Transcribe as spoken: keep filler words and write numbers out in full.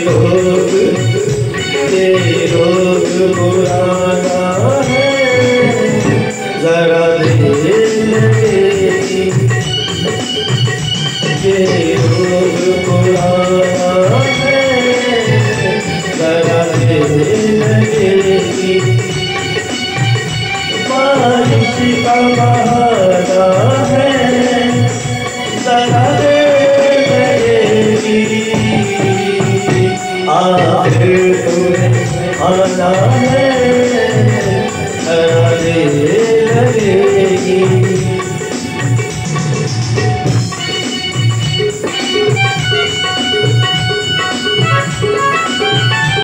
रोग ये रोग पुराना है, जरा देर लगेगी। ये रोग पुराना है, जरा देर लगेगी। बारिश का बहाना